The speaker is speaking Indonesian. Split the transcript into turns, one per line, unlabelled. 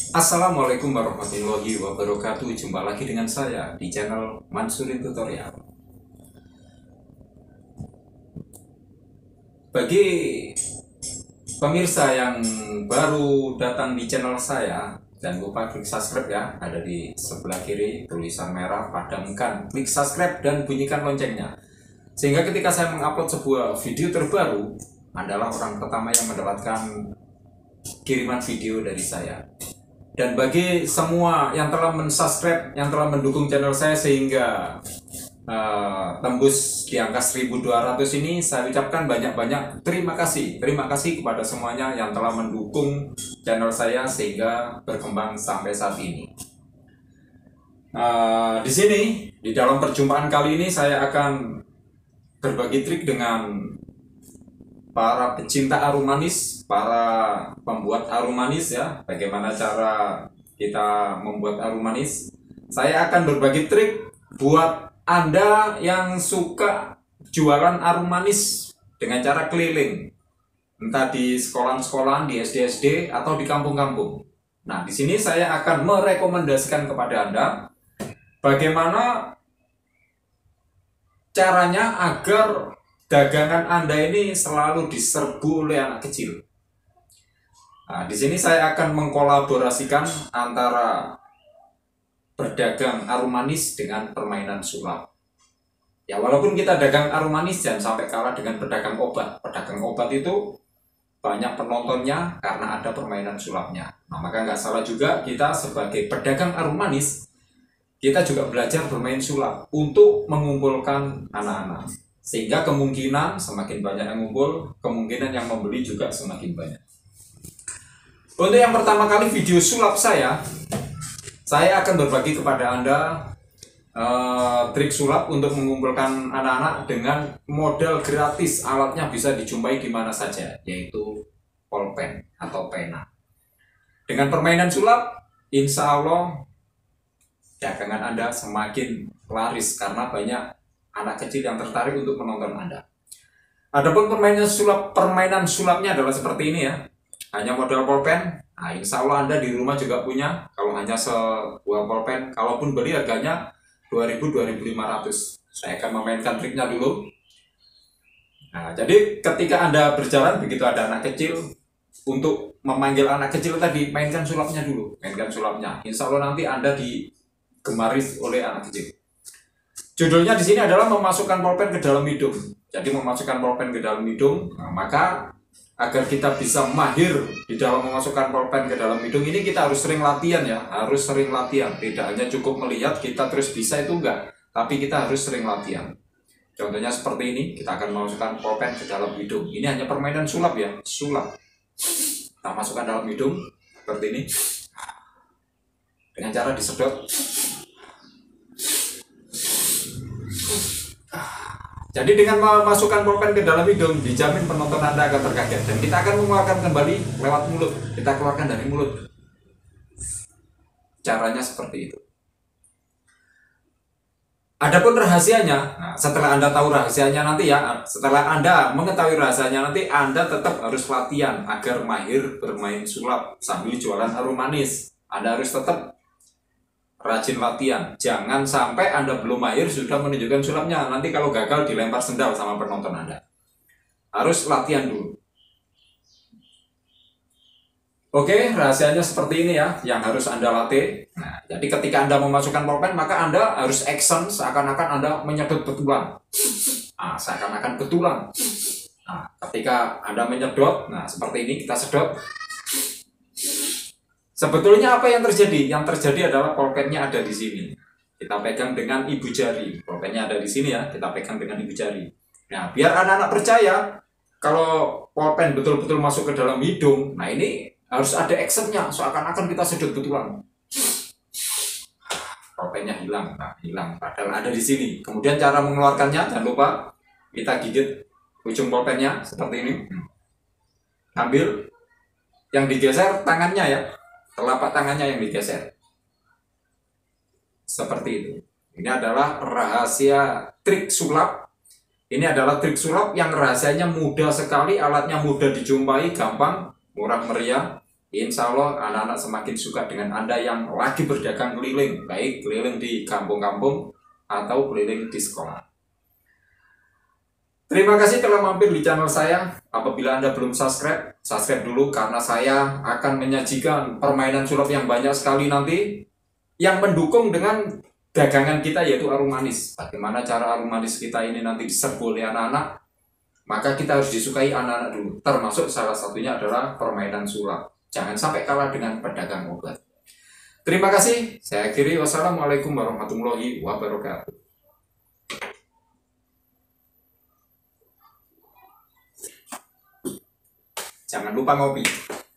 Assalamualaikum warahmatullahi wabarakatuh. Jumpa lagi dengan saya di channel Mansurin Tutorial. Bagi pemirsa yang baru datang di channel saya, jangan lupa klik subscribe ya. Ada di sebelah kiri tulisan merah, padamkan, klik subscribe dan bunyikan loncengnya. Sehingga ketika saya mengupload sebuah video terbaru, adalah orang pertama yang mendapatkan kiriman video dari saya. Dan bagi semua yang telah mensubscribe, yang telah mendukung channel saya sehingga tembus di angka 1200 ini, saya ucapkan banyak-banyak terima kasih. Terima kasih kepada semuanya yang telah mendukung channel saya sehingga berkembang sampai saat ini. Di sini, di dalam perjumpaan kali ini saya akan berbagi trik dengan para pecinta harum manis, para pembuat harum manis ya. Bagaimana cara kita membuat harum manis? Saya akan berbagi trik buat Anda yang suka jualan harum manis dengan cara keliling, entah di sekolah-sekolahan, di SD-SD atau di kampung-kampung. Nah, di sini saya akan merekomendasikan kepada Anda bagaimana caranya agar dagangan Anda ini selalu diserbu oleh anak kecil. Nah, di sini saya akan mengkolaborasikan antara berdagang harum manis dengan permainan sulap. Ya, walaupun kita dagang harum manis, jangan sampai kalah dengan pedagang obat. Pedagang obat itu banyak penontonnya karena ada permainan sulapnya. Nah, maka nggak salah juga kita sebagai pedagang harum manis, kita juga belajar bermain sulap untuk mengumpulkan anak-anak. Sehingga kemungkinan semakin banyak yang ngumpul, kemungkinan yang membeli juga semakin banyak. Untuk yang pertama kali video sulap saya akan berbagi kepada Anda trik sulap untuk mengumpulkan anak-anak dengan modal gratis. Alatnya bisa dijumpai di mana saja, yaitu pulpen atau pena. Dengan permainan sulap, insya Allah dagangan Anda semakin laris karena banyak anak kecil yang tertarik untuk menonton Anda. Adapun permainan sulapnya adalah seperti ini ya. Hanya modal pulpen. Nah, insya Allah Anda di rumah juga punya. Kalau hanya sebuah pulpen, kalaupun beli harganya 2.000-2.500. Saya akan memainkan triknya dulu. Nah, jadi ketika Anda berjalan, begitu ada anak kecil, untuk memanggil anak kecil tadi, mainkan sulapnya dulu. Mainkan sulapnya. Insya Allah nanti Anda digemari oleh anak kecil. Judulnya di sini adalah memasukkan pulpen ke dalam hidung. Jadi memasukkan pulpen ke dalam hidung, nah, maka agar kita bisa mahir di dalam memasukkan pulpen ke dalam hidung ini kita harus sering latihan ya, harus sering latihan. Tidak hanya cukup melihat kita terus bisa itu enggak, tapi kita harus sering latihan. Contohnya seperti ini, kita akan memasukkan pulpen ke dalam hidung. Ini hanya permainan sulap ya, sulap. Kita masukkan dalam hidung seperti ini dengan cara disedot. Jadi dengan memasukkan pulpen ke dalam hidung, dijamin penonton Anda akan terkaget. Dan kita akan mengeluarkan kembali lewat mulut. Kita keluarkan dari mulut. Caranya seperti itu. Adapun rahasianya, nah, setelah Anda tahu rahasianya nanti ya, setelah Anda mengetahui rahasianya nanti, Anda tetap harus latihan agar mahir bermain sulap sambil jualan harum manis. Anda harus tetap rajin latihan. Jangan sampai Anda belum mahir sudah menunjukkan sulapnya. Nanti kalau gagal dilempar sendal sama penonton Anda. Harus latihan dulu. Oke, rahasianya seperti ini ya, yang harus Anda latih. Nah, jadi ketika Anda memasukkan pulpen, maka Anda harus action seakan-akan Anda menyedot betulan. Nah, seakan-akan betulan. Nah, ketika Anda menyedot, nah seperti ini kita sedot. Sebetulnya apa yang terjadi? Yang terjadi adalah pulpennya ada di sini. Kita pegang dengan ibu jari. Pulpennya ada di sini ya, kita pegang dengan ibu jari. Nah, biar anak-anak percaya kalau pulpen betul-betul masuk ke dalam hidung, nah ini harus ada actionnya, seakan-akan kita sedot betulan. Pulpennya hilang, nah hilang. Padahal ada di sini. Kemudian cara mengeluarkannya, jangan lupa kita gigit ujung pulpennya seperti ini. Ambil, yang digeser tangannya ya. Telapak tangannya yang digeser. Seperti itu. Ini adalah rahasia trik sulap. Ini adalah trik sulap yang rahasianya mudah sekali, alatnya mudah dijumpai, gampang, murah meriah. Insya Allah anak-anak semakin suka dengan Anda yang lagi berdagang keliling, baik keliling di kampung-kampung atau keliling di sekolah. Terima kasih telah mampir di channel saya. Apabila Anda belum subscribe, subscribe dulu karena saya akan menyajikan permainan sulap yang banyak sekali nanti yang mendukung dengan dagangan kita, yaitu arung manis. Bagaimana cara arung manis kita ini nanti diserbu oleh anak-anak, maka kita harus disukai anak-anak dulu. Termasuk salah satunya adalah permainan sulap. Jangan sampai kalah dengan pedagang obat. Terima kasih. Saya akhiri. Wassalamualaikum warahmatullahi wabarakatuh. Jangan lupa ngopi.